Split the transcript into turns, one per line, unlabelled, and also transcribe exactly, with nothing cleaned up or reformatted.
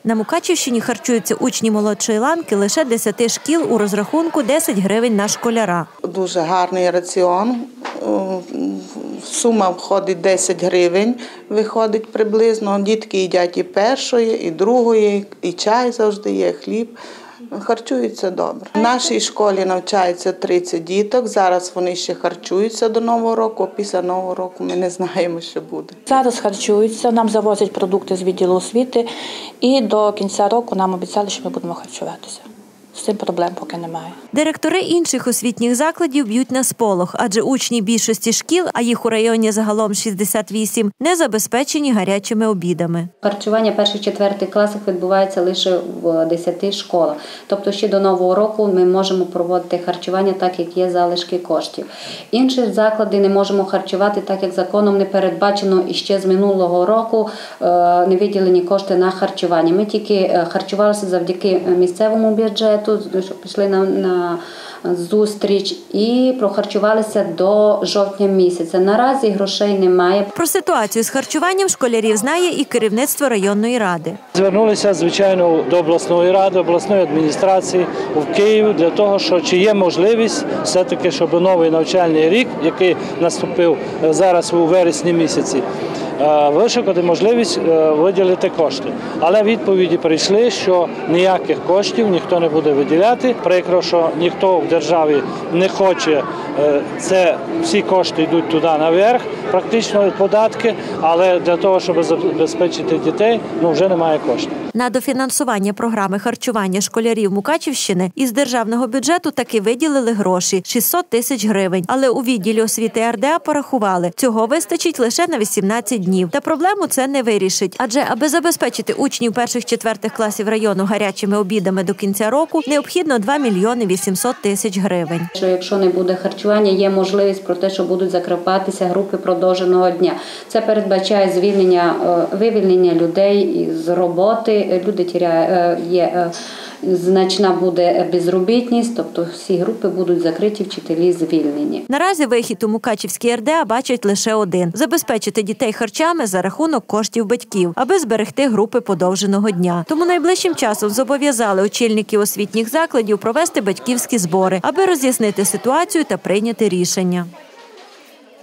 На Мукачівщині харчуються учні молодшої ланки лише десяти шкіл у розрахунку десять гривень на школяра.
Дуже гарний раціон. Сума входить десять гривень, виходить приблизно. Дітки їдять і першої, і другої, і чай завжди є, хліб. Харчуються добре. В нашій школі навчається тридцять діток. Зараз вони ще харчуються до Нового року, а після Нового року ми не знаємо, що буде.
Зараз харчуються, нам завозять продукти з відділу освіти і до кінця року нам обіцяли, що ми будемо харчуватися. З цим проблем поки немає.
Директори інших освітніх закладів б'ють на сполох, адже учні більшості шкіл, а їх у районі загалом шістдесят вісім, не забезпечені гарячими обідами.
Харчування перших-четвертих класах відбувається лише в десяти школах. Тобто ще до Нового року ми можемо проводити харчування так, як є залишки коштів. Інші заклади не можемо харчувати так, як законом не передбачено і ще з минулого року не виділені кошти на харчування. Ми тільки харчувалися завдяки місцевому бюджету, що пішли на, на зустріч і прохарчувалися до жовтня місяця. Наразі грошей немає.
Про ситуацію з харчуванням школярів знає і керівництво районної ради.
Звернулися, звичайно, до обласної ради, обласної адміністрації в Київ для того, що чи є можливість все-таки, щоб новий навчальний рік, який наступив зараз у вересні місяці, вишукати можливість виділити кошти. Але відповіді прийшли, що ніяких коштів ніхто не буде виділяти. Прикро, що ніхто в державі не хоче, це всі кошти йдуть туди наверх, практично податки, але для того, щоб забезпечити дітей, ну вже немає коштів.
На дофінансування програми харчування школярів Мукачівщини із державного бюджету таки виділили гроші – шістсот тисяч гривень. Але у відділі освіти ар де а порахували, цього вистачить лише на вісімнадцять днів. Та проблему це не вирішить. Адже аби забезпечити учнів перших-четвертих класів району гарячими обідами до кінця року, необхідно два мільйони вісімсот тисяч гривень.
Що якщо не буде харчування, є можливість про те, що будуть закриватися групи продовженого дня. Це передбачає звільнення, вивільнення людей з роботи. Люди тіряють, є значна буде безробітність, тобто всі групи будуть закриті, вчителі звільнені.
Наразі вихід у Мукачівській ар де а бачать лише один – забезпечити дітей харчами за рахунок коштів батьків, аби зберегти групи подовженого дня. Тому найближчим часом зобов'язали очільників освітніх закладів провести батьківські збори, аби роз'яснити ситуацію та прийняти рішення.